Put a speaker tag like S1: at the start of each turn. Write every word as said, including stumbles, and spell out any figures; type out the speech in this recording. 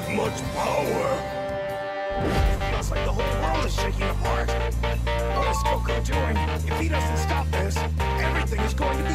S1: much power. Feels like the whole world is shaking apart. What is Goku doing? If he doesn't stop this, everything is going to